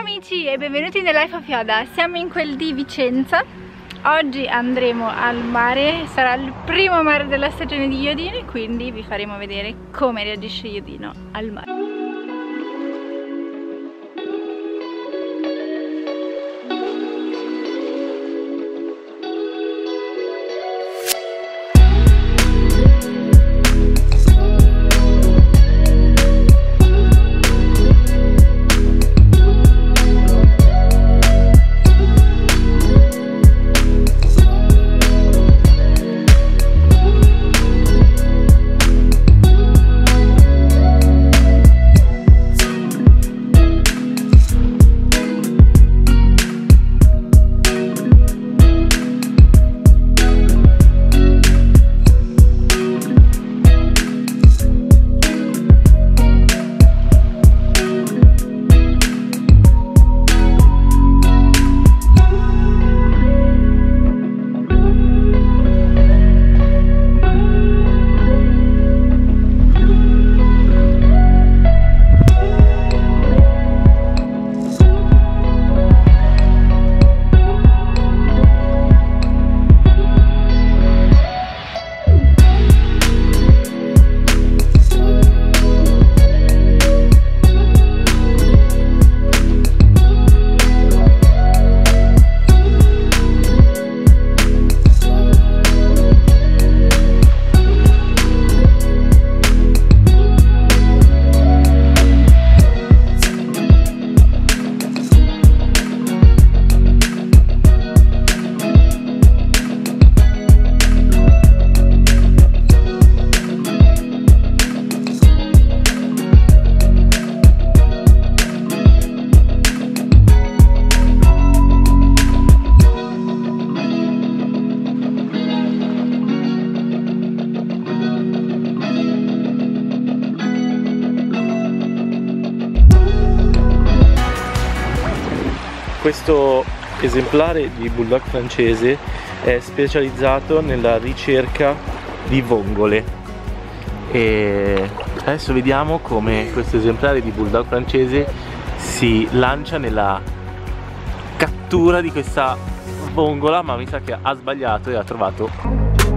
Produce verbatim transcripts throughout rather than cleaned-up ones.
amici e benvenuti nel Life of Yoda. Siamo in quel di Vicenza. Oggi andremo al mare, sarà il primo mare della stagione di Iodino e quindi vi faremo vedere come reagisce Iodino al mare. Questo esemplare di bulldog francese è specializzato nella ricerca di vongole e adesso vediamo come questo esemplare di bulldog francese si lancia nella cattura di questa vongola, ma mi sa che ha sbagliato e ha trovato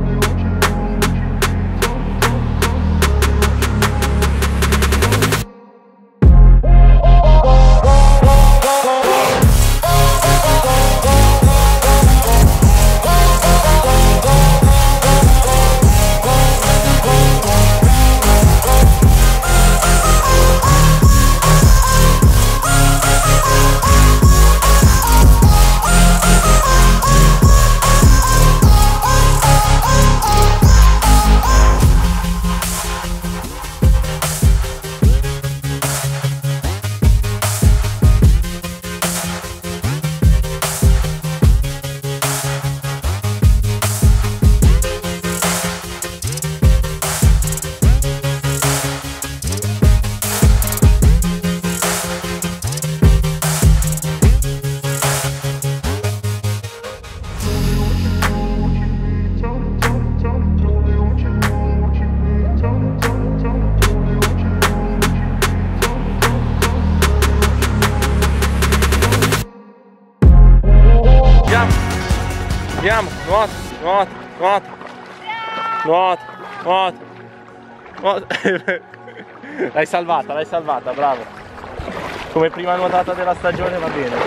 Andiamo, nuota, nuota, nuota, nuota, nuota, nuota. L'hai salvata, l'hai salvata, bravo. Come prima nuotata della stagione va bene.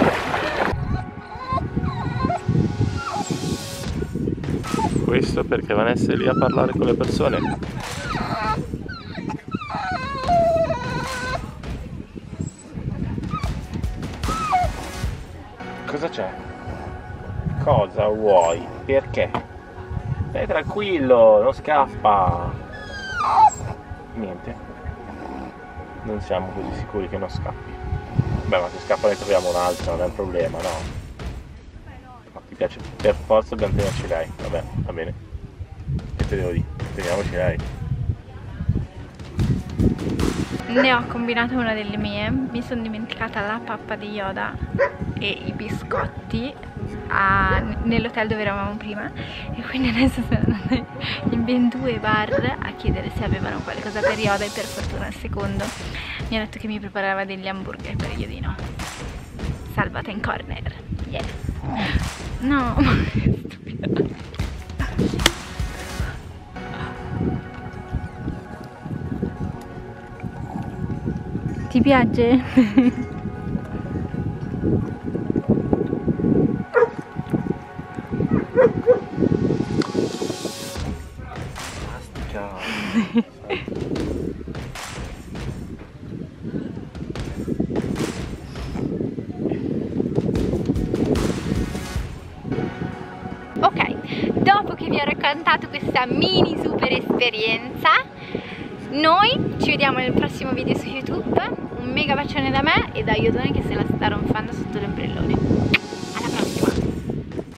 Questo perché Vanessa è lì a parlare con le persone. Cosa c'è? Cosa vuoi? Perché? Stai tranquillo, non scappa. Niente. Non siamo così sicuri che non scappi. Beh, ma se scappa ne troviamo un altro, non è un problema, no? Ma ti piace? Per forza dobbiamo tenerci lei. Vabbè, va bene. Che te devo dire? Teniamoci lei. Ne ho combinato una delle mie. Mi sono dimenticata la pappa di Yoda e i biscotti nell'hotel dove eravamo prima e quindi adesso sono andata in ben due bar a chiedere se avevano qualcosa per Yoda e per fortuna il secondo mi ha detto che mi preparava degli hamburger per Iodino. salvata in corner. Yes. No, ma che stupido. Ti piace? Ok, dopo che vi ho raccontato questa mini super esperienza, noi ci vediamo nel prossimo video su YouTube. Un mega bacione da me e da Iodone che se la sta ronfando sotto l'ombrellone.